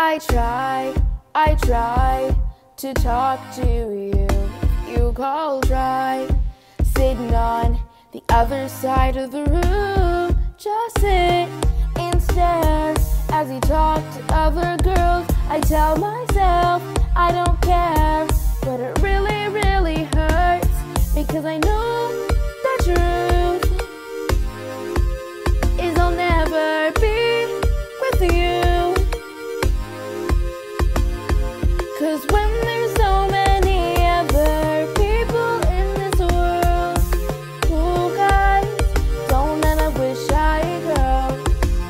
I try to talk to you. You call dry, sitting on the other side of the room. Just sit and stare as you talk to other girls. I tell myself I don't care, but it really, really hurts, because I know the truth is I'll never be with you. 'Cause when there's so many other people in this world, who guys don't end up with shy girls.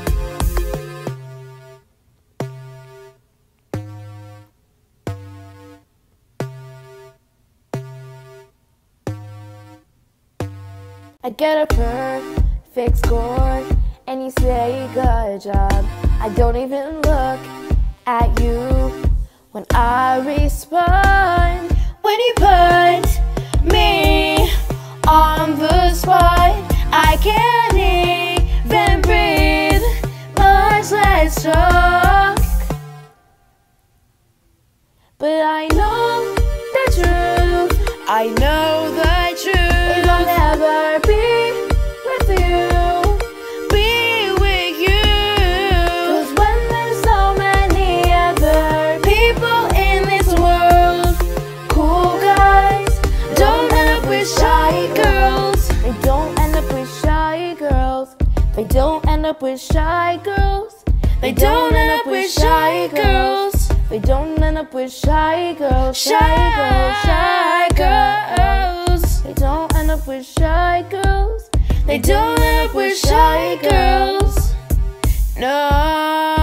I get a perfect score and you say good job. I don't even look at you when I respond. When you put me on the spot, I can't even breathe, much less talk. But I know the truth, I know the truth is I'll never be with you. They don't end up with shy girls. They don't end up with shy girls. They don't end up with shy girls. Shy girls, shy girls. They don't end up with shy girls. They don't end up with shy girls. No.